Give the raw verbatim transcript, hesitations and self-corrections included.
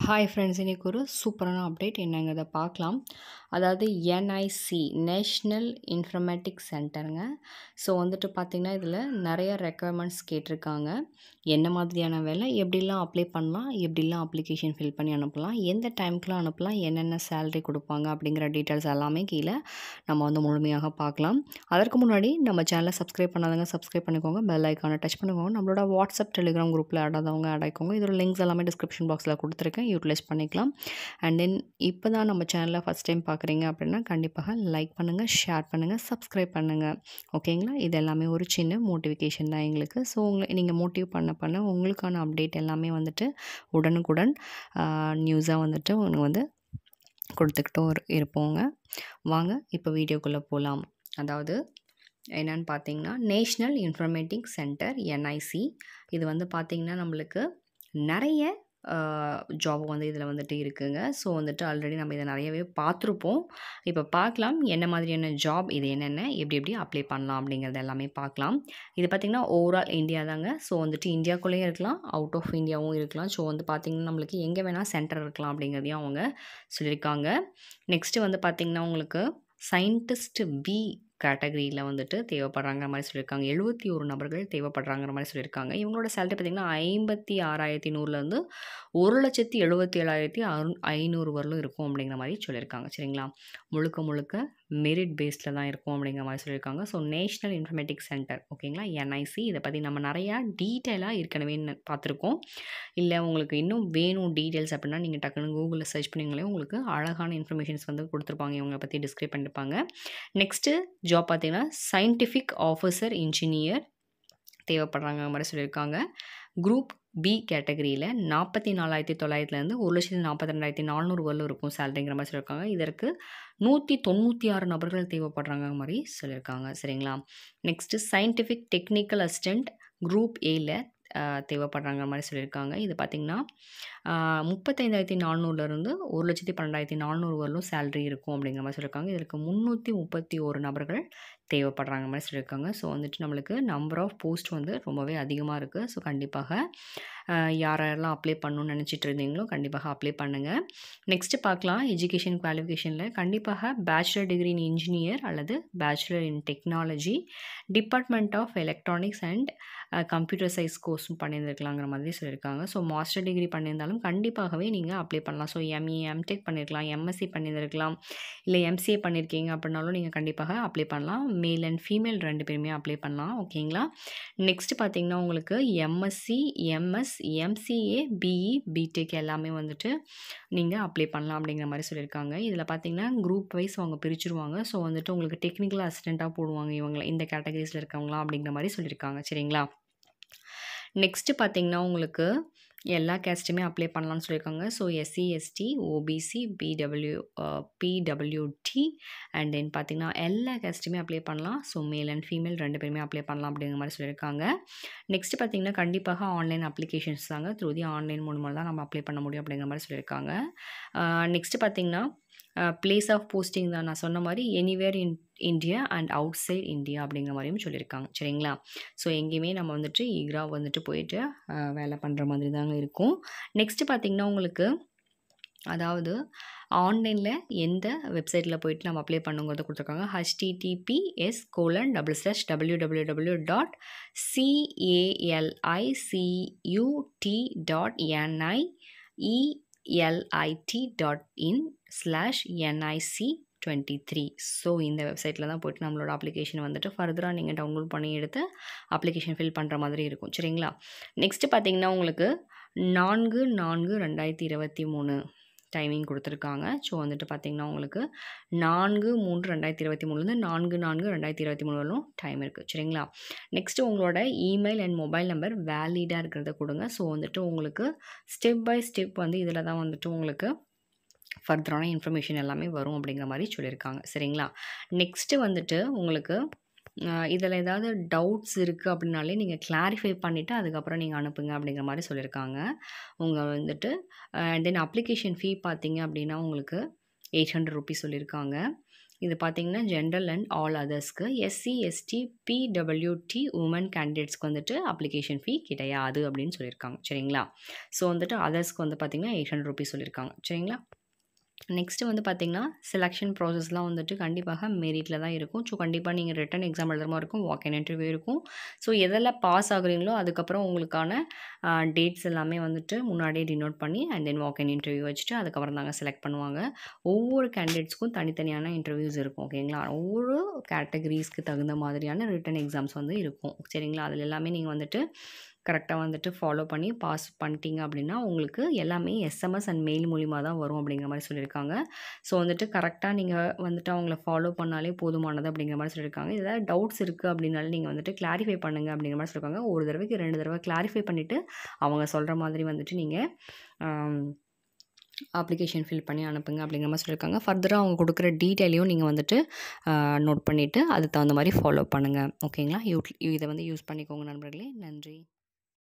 Hi friends, இன்றைக்கி ஒரு சூப்பரான அப்டேட் என்னங்கிறத பார்க்கலாம். அதாவது என்ஐசி நேஷ்னல் இன்ஃபர்மேட்டிக்ஸ் சென்டருங்க. ஸோ வந்துட்டு பார்த்திங்கன்னா இதில் நிறைய ரெக்குவயர்மெண்ட்ஸ் கேட்டிருக்காங்க. என்ன மாதிரியான வேலை, எப்படிலாம் அப்ளை பண்ணலாம், எப்படிலாம் அப்ளிகேஷன் ஃபில் பண்ணி அனுப்பலாம், எந்த டைமுக்குலாம் அனுப்பலாம், என்னென்ன சேலரி கொடுப்பாங்க அப்படிங்கிற டீட்டெயில்ஸ் எல்லாமே கீழே நம்ம வந்து முழுமையாக பார்க்கலாம். அதற்கு முன்னாடி நம்ம சேனலை சப்ஸ்கிரைப் பண்ணாதவங்க சப்ஸ்கிரைப் பண்ணிக்கோங்க, பெல் ஐக்கானை டச் பண்ணிக்கோங்க. நம்மளோட வாட்ஸ்அப் டெலிகிராம் குரூப்பில் ஆடாதவங்க ஆட் ஆகிக்கோங்க. இதோட லிங்க்ஸ் எல்லாமே டிஸ்கிரிப்ஷன் பாக்ஸில் கொடுத்துருக்கேன், யூட்டிலைஸ் பண்ணிக்கலாம். அண்ட் தென் இப்போ தான் நம்ம சேனலில் ஃபஸ்ட் டைம் பார்க்குறீங்க அப்படின்னா கண்டிப்பாக லைக் பண்ணுங்கள், ஷேர் பண்ணுங்கள், சப்ஸ்கிரைப் பண்ணுங்கள். ஓகேங்களா? இது எல்லாமே ஒரு சின்ன மோட்டிவேஷன் தான் எங்களுக்கு. ஸோ உங்களை நீங்கள் மோட்டிவ் பண்ண பண்ண உங்களுக்கான அப்டேட் எல்லாமே வந்துட்டு உடனுக்குடன் நியூஸாக வந்துட்டு உங்களுக்கு வந்து கொடுத்துக்கிட்டும் இருப்போங்க. வாங்க இப்போ வீடியோக்குள்ளே போகலாம். அதாவது என்னென்னு பார்த்தீங்கன்னா நேஷ்னல் இன்ஃபர்மேட்டிக்ஸ் சென்டர் என்ஐசி. இது வந்து பார்த்திங்கன்னா நம்மளுக்கு நிறைய ஜாப் வந்து இதில் வந்துட்டு இருக்குங்க. ஸோ வந்துட்டு ஆல்ரெடி நம்ம இதை நிறையவே பார்த்துருப்போம். இப்போ பார்க்கலாம் என்ன மாதிரியான ஜாப், இது என்னென்ன, எப்படி எப்படி அப்ளை பண்ணலாம் அப்படிங்கிறது எல்லாமே பார்க்கலாம். இது பார்த்திங்கன்னா ஓவரால் இந்தியா தாங்க. ஸோ வந்துட்டு இந்தியாக்குள்ளேயும் இருக்கலாம், அவுட் ஆஃப் இந்தியாவும் இருக்கலாம். ஸோ வந்து பார்த்திங்கன்னா நம்மளுக்கு எங்கே வேணால் சென்டர் இருக்கலாம் அப்படிங்கிறதையும் அவங்க சொல்லியிருக்காங்க. நெக்ஸ்ட்டு வந்து பார்த்திங்கன்னா உங்களுக்கு சயின்டிஸ்ட் பி கேட்டகரியில் வந்துட்டு தேவைப்படுறாங்கிற மாதிரி சொல்லியிருக்காங்க. எழுபத்தி ஒரு நபர்கள் தேவைப்படுறாங்கிற மாதிரி சொல்லியிருக்காங்க. இவங்களோட சேலரி பார்த்திங்கன்னா ஐம்பத்தி ஆறாயிரத்தி நூறுலேருந்து ஒரு லட்சத்தி எழுபத்தி ஏழாயிரத்தி அறு ஐநூறு வரலும் இருக்கும் அப்படிங்கிற மாதிரி சொல்லியிருக்காங்க. சரிங்களா? முழுக்க முழுக்க மெரிட் பேஸில் தான் இருக்கும் அப்படிங்கிற மாதிரி சொல்லியிருக்காங்க. ஸோ நேஷ்னல் இன்ஃபர்மேட்டிக்ஸ் சென்டர், ஓகேங்களா, என்ஐசி. இதை பற்றி நம்ம நிறையா டீட்டெயிலாக ஏற்கனவே பார்த்துருக்கோம். இல்லை உங்களுக்கு இன்னும் வேணும் டீட்டெயில்ஸ் அப்படின்னா நீங்கள் டக்குன்னு கூகுளில் சர்ச் பண்ணிங்களே உங்களுக்கு அழகான இன்ஃபர்மேஷன்ஸ் வந்து கொடுத்துருப்பாங்க, இவங்களை பற்றி டிஸ்கிரைப் பண்ணியிருப்பாங்க. நெக்ஸ்ட்டு ஜாப் பார்த்திங்கன்னா சயின்டிஃபிக் ஆஃபீஸர் இன்ஜினியர் தேவைப்படுறாங்க மாதிரி சொல்லியிருக்காங்க. குரூப் பி கேட்டகரியில் நாற்பத்தி நாலாயிரத்தி தொள்ளாயிரத்துலேருந்து ஒரு லட்சத்தி நாற்பத்தி ரெண்டாயிரத்தி நானூறு வரலும் இருக்கும் சேலரிங்கிற மாதிரி சொல்லியிருக்காங்க. இதற்கு நூற்றி தொண்ணூற்றி ஆறு நபர்கள் தேவைப்படுறாங்க மாதிரி சொல்லியிருக்காங்க. சரிங்களா? Next scientific technical assistant group ஏயில் தேவைப்படுறாங்க மாதிரி சொல்லியிருக்காங்க. இது பார்த்திங்கன்னா முப்பத்தைந்தாயிரத்தி நானூறுலேருந்து ஒரு லட்சத்தி பன்னெண்டாயிரத்தி நானூறு வரலும் சேலரி இருக்கும் அப்படிங்கிற மாதிரி சொல்லியிருக்காங்க. இதற்கு முந்நூற்றி முப்பத்தி ஒரு நபர்கள் தேவைப்படுறாங்க மாதிரி சொல்லியிருக்காங்க. ஸோ வந்துட்டு நம்மளுக்கு நம்பர் ஆஃப் போஸ்ட் வந்து ரொம்பவே அதிகமாக இருக்குது. ஸோ கண்டிப்பாக யாரெல்லாம் அப்ளை பண்ணணும்னு நினச்சிட்டு இருந்தீங்களோ கண்டிப்பாக அப்ளை பண்ணுங்கள். நெக்ஸ்ட்டு பார்க்கலாம் எஜுகேஷன் குவாலிஃபிகேஷனில் கண்டிப்பாக பேச்சுலர் டிகிரி இன் இன்ஜினியர் அல்லது bachelor in technology, department of electronics and computer science கோர்ஸும் பண்ணியிருந்துருக்கலாங்கிற மாதிரி சொல்லியிருக்காங்க. ஸோ மாஸ்டர் டிகிரி பண்ணியிருந்தாலும் கண்டிப்பாகவே நீங்கள் அப்ளை பண்ணலாம். ஸோ எம்இ எம்டெக் பண்ணியிருக்கலாம், எம்எஸ்சி பண்ணியிருக்கலாம், இல்லை எம்சிஏ பண்ணியிருக்கீங்க அப்படின்னாலும் நீங்கள் கண்டிப்பாக அப்ளை பண்ணலாம். மேல் அண்ட் ஃபீமேல் ரெண்டு பேருமே அப்ளை பண்ணலாம். ஓகேங்களா? நெக்ஸ்ட்டு பார்த்திங்கன்னா உங்களுக்கு MSc, MS, MCA, BE, BTech எல்லாமே வந்துட்டு நீங்கள் அப்ளை பண்ணலாம் அப்படிங்கிற மாதிரி சொல்லியிருக்காங்க. இதில் பார்த்திங்கன்னா குரூப் வைஸ் அவங்க பிரிச்சுருவாங்க. ஸோ வந்துட்டு உங்களுக்கு டெக்னிக்கல் அசிஸ்டண்ட்டாக போடுவாங்க இவங்களை, இந்த கேட்டகரிஸில் இருக்கவங்களாம் அப்படிங்கிற மாதிரி சொல்லியிருக்காங்க. சரிங்களா? நெக்ஸ்ட்டு பார்த்திங்கன்னா உங்களுக்கு எல்லா கேஸ்ட்டுமே அப்ளை பண்ணலான்னு சொல்லியிருக்காங்க. So SC, ST, OBC, PW PWD and then பார்த்திங்கன்னா எல்லா கேஸ்ட்டுமே அப்ளை பண்ணலாம். ஸோ மேல் அண்ட் ஃபீமேல் ரெண்டு பேருமே அப்ளை பண்ணலாம் அப்படிங்கிற மாதிரி சொல்லியிருக்காங்க. நெக்ஸ்ட்டு பார்த்திங்கன்னா கண்டிப்பாக ஆன்லைன் அப்ளிகேஷன்ஸ் தாங்க. த்ரூ தி ஆன்லைன் மூலமாக தான் நம்ம அப்ளை பண்ண முடியும் அப்படிங்கிற மாதிரி சொல்லியிருக்காங்க. நெக்ஸ்ட்டு பார்த்திங்கன்னா பிளேஸ் ஆஃப் போஸ்டிங் தான் நான் சொன்ன மாதிரி anywhere in India and outside India அப்படிங்கிற மாதிரியும் சொல்லியிருக்காங்க. சரிங்களா? ஸோ எங்கேயுமே நம்ம வந்துட்டு ஈகராக வந்துட்டு போயிட்டு வேலை பண்ணுற மாதிரி தாங்க இருக்கும். நெக்ஸ்ட்டு பார்த்திங்கன்னா உங்களுக்கு அதாவது ஆன்லைனில் எந்த வெப்சைட்டில் போய்ட்டு நம்ம அப்ளை பண்ணுங்கிறத கொடுத்துருக்காங்க. HTTPS colon double slash W W W dot CALICUT dot NIE LIT dot in slash NIC twenty three. So இந்த வெப்சைட்டில் தான் போய்ட்டு நம்மளோட அப்ளிகேஷன் வந்துட்டு ஃபர்தராக நீங்கள் டவுன்லோட் பண்ணி எடுத்து அப்ளிகேஷன் ஃபில் பண்ணுற மாதிரி இருக்கும். சரிங்களா? நெக்ஸ்ட்டு பார்த்திங்கன்னா உங்களுக்கு நான்கு நான்கு ரெண்டாயிரத்தி இருபத்தி மூணு டைமிங் கொடுத்துருக்காங்க. ஸோ வந்துட்டு பார்த்திங்கன்னா உங்களுக்கு நான்கு மூன்று ரெண்டாயிரத்தி இருபத்தி மூணுலேருந்து நான்கு நான்கு ரெண்டாயிரத்தி இருபத்தி மூணு வரலும் டைம் இருக்குது. சரிங்களா? நெக்ஸ்ட்டு உங்களோட இமெயில் அண்ட் மொபைல் நம்பர் வேலிடாக இருக்கிறத கொடுங்க. ஸோ வந்துட்டு உங்களுக்கு ஸ்டெப் பை ஸ்டெப் வந்து இதில் தான் வந்துட்டு உங்களுக்கு ஃபர்தரான இன்ஃபர்மேஷன் எல்லாமே வரும் அப்படிங்கிற மாதிரி சொல்லியிருக்காங்க. சரிங்களா? நெக்ஸ்ட்டு வந்துட்டு உங்களுக்கு இதில் ஏதாவது டவுட்ஸ் இருக்குது அப்படின்னாலே நீங்கள் கிளாரிஃபை பண்ணிவிட்டு அதுக்கப்புறம் நீங்கள் அனுப்புங்க அப்படிங்கிற மாதிரி சொல்லியிருக்காங்க. உங்கள் வந்துட்டு தென் அப்ளிகேஷன் ஃபீ பார்த்திங்க அப்படின்னா உங்களுக்கு எயிட் ஹண்ட்ரட் ருபீஸ் சொல்லியிருக்காங்க. இது பார்த்தீங்கன்னா ஜென்ரல் அண்ட் ஆல் அதர்ஸ்க்கு. எஸ்சி, எஸ்டி, பிடபிள்யூடி உமன் கேண்டிடேட்ஸ்க்கு வந்துட்டு அப்ளிகேஷன் ஃபீ கிடையாது அப்படின்னு சொல்லியிருக்காங்க. சரிங்களா? ஸோ வந்துட்டு அதர்ஸ்க்கு வந்து பார்த்தீங்கன்னா எயிட் ஹண்ட்ரட் ருபீஸ் சொல்லியிருக்காங்க. சரிங்களா? நெக்ஸ்ட்டு வந்து பார்த்தீங்கன்னா செலெக்ஷன் ப்ராசஸ்லாம் வந்துட்டு கண்டிப்பாக மெரிட்டில் தான் இருக்கும். ஸோ கண்டிப்பாக நீங்கள் ரிட்டன் எக்ஸாம் எழுதுற மாதிரி இருக்கும், வாக் இன் இன்டர்வியூ இருக்கும். ஸோ எதில் பாஸ் ஆகுறீங்களோ அதுக்கப்புறம் உங்களுக்கான டேட்ஸ் எல்லாமே வந்துட்டு முன்னாடியே டினோட் பண்ணி and then walk in interview வச்சுட்டு அதுக்கப்புறம் தாங்க செலக்ட் பண்ணுவாங்க. ஒவ்வொரு கேண்டிடேட்ஸ்க்கும் தனித்தனியான இன்டர்வியூஸ் இருக்கும். ஓகேங்களா? ஒவ்வொரு கேட்டகரிஸ்க்கு தகுந்த மாதிரியான ரிட்டன் எக்ஸாம்ஸ் வந்து இருக்கும். சரிங்களா? அதில் எல்லாமே நீங்கள் வந்துட்டு கரெக்டாக வந்துட்டு ஃபாலோ பண்ணி பாஸ் பண்ணிட்டீங்க அப்படின்னா உங்களுக்கு எல்லாமே எஸ்எம்எஸ் அண்ட் மெயில் மூலிமா தான் வரும் அப்படிங்கிற மாதிரி சொல்லியிருக்காங்க. ஸோ வந்துட்டு கரெக்டாக நீங்கள் வந்துட்டு அவங்கள ஃபாலோ பண்ணாலே போதுமானது அப்படிங்கிற மாதிரி சொல்லியிருக்காங்க. ஏதாவது டவுட்ஸ் இருக்குது அப்படின்னாலும் நீங்கள் வந்துட்டு கிளாரிஃபை பண்ணுங்கள் அப்படிங்கிற மாதிரி சொல்லியிருக்காங்க. ஒரு தடவைக்கு ரெண்டு தடவை கிளாரிஃபை பண்ணிவிட்டு அவங்க சொல்கிற மாதிரி வந்துட்டு நீங்கள் அப்ளிகேஷன் ஃபில் பண்ணி அனுப்புங்க அப்படிங்கிற மாதிரி சொல்லியிருக்காங்க. ஃபர்தராக அவங்க கொடுக்குற டீட்டெயிலையும் நீங்கள் வந்துட்டு நோட் பண்ணிவிட்டு அதுக்கு தகுந்த மாதிரி ஃபாலோ பண்ணுங்கள். ஓகேங்களா? யூ இதை வந்து யூஸ் பண்ணிக்கோங்க நண்பர்களே. நன்றி.